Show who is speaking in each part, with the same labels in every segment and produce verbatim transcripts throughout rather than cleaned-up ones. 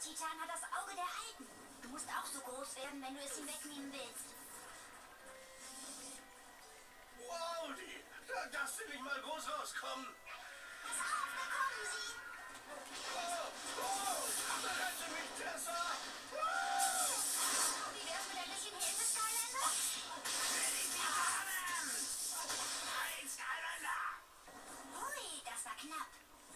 Speaker 1: Titan hat das Auge der Alten. Du musst auch so groß werden, wenn du es ihm wegnehmen willst.
Speaker 2: Wow, die, da darfst du nicht mal groß rauskommen.
Speaker 1: Pass auf, da kommen sie.
Speaker 2: Oh, oh, da rette mich, Tessa. Oh.
Speaker 1: Wie wär's mit ein bisschen Hilfe, Skylander?
Speaker 2: Nein, Skylander!
Speaker 1: Hui, das war knapp.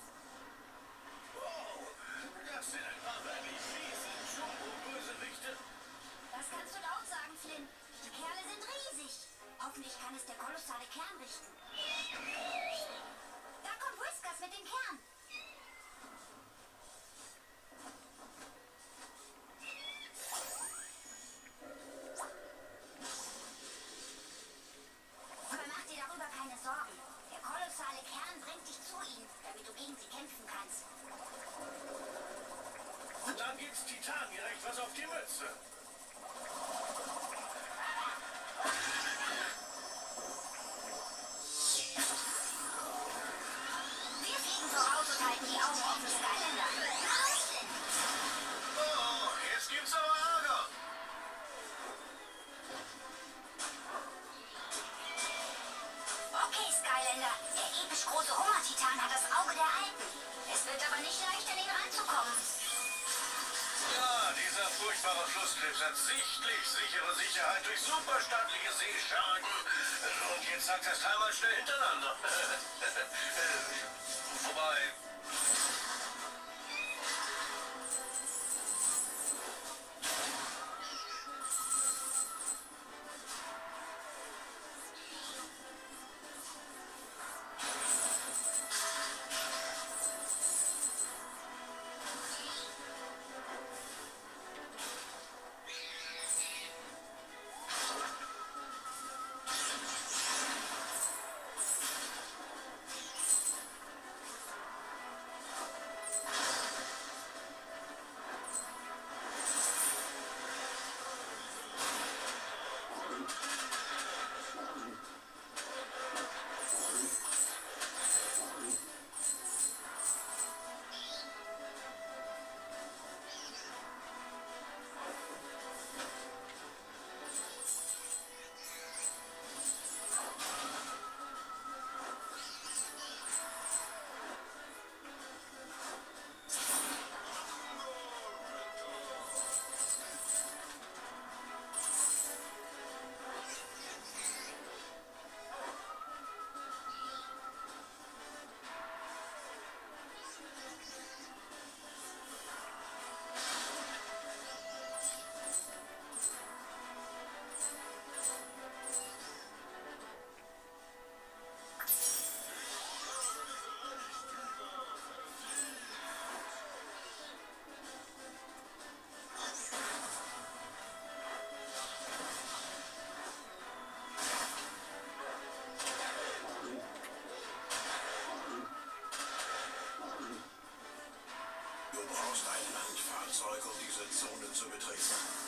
Speaker 2: Wow, das sind ein paar wirklich fiese Jumbo-Bösewichte.
Speaker 1: Das kannst du laut sagen, Flynn. Die Kerle sind riesig. Hoffentlich kann es der kolossale Kern richten. Da kommt Whiskers mit dem Kern. Aber mach dir darüber keine Sorgen. Der kolossale Kern bringt dich zu ihnen, damit du gegen sie kämpfen kannst.
Speaker 2: Und dann gibt's Titan direkt was auf die Mütze.
Speaker 1: Wir fliegen voraus und halten die Augen offen, Skylander. Na los, Flynn.
Speaker 2: Oh, jetzt gibt's aber Ärger.
Speaker 1: Okay, Skylander. Der episch große Hungertitan hat das Auge der Alten. Es wird aber nicht leicht, an ihn ranzukommen.
Speaker 2: Ja, dieser furchtbare Flusskrebs hat sichtlich sichere Sicherheit durch superstaatliche Seeschaden. Und jetzt sagt er es dreimal schnell hintereinander. Wobei... Du brauchst ein Landfahrzeug, um diese Zone zu betreten.